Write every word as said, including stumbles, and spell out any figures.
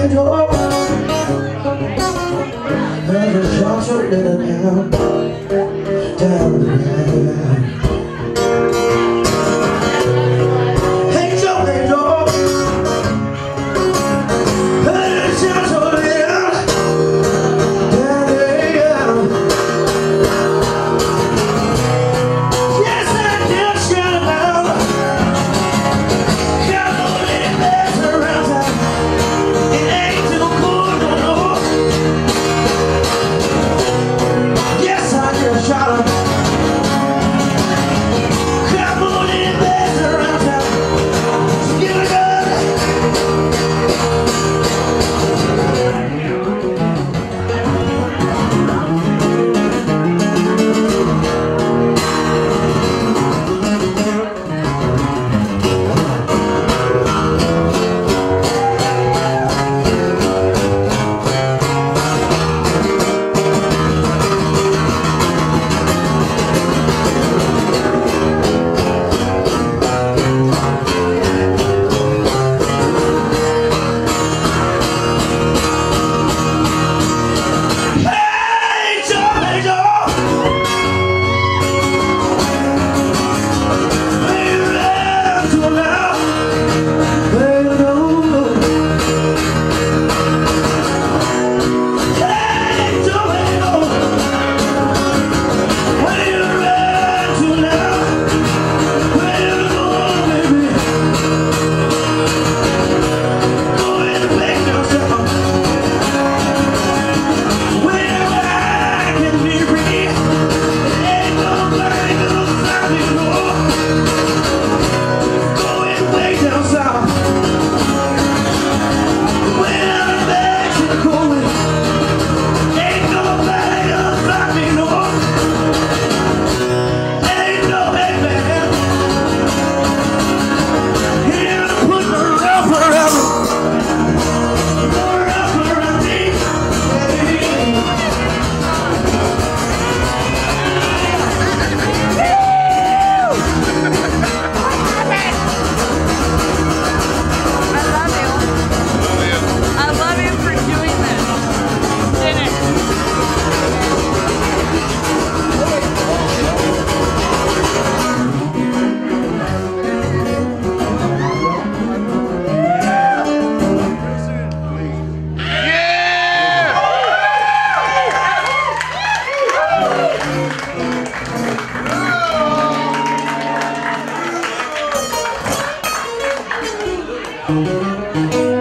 door. There's a shelter down, down the ground. Angel, angel, there's a shelter down, down there. Yes, I did shout aloud. Come on in, there's a round time. It ain't too cold no more. Yes, I did shout aloud. Come on in, there's a round time. Give it up. Thank you.